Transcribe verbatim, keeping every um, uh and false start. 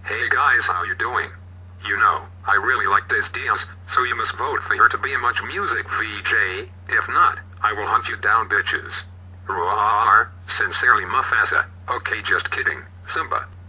Hey guys, how you doing? You know, I really like Dez Diaz, so you must vote for her to be a Much Music V J. If not, I will hunt you down, bitches. Roar. Sincerely, Mufasa. Okay, just kidding. Simba.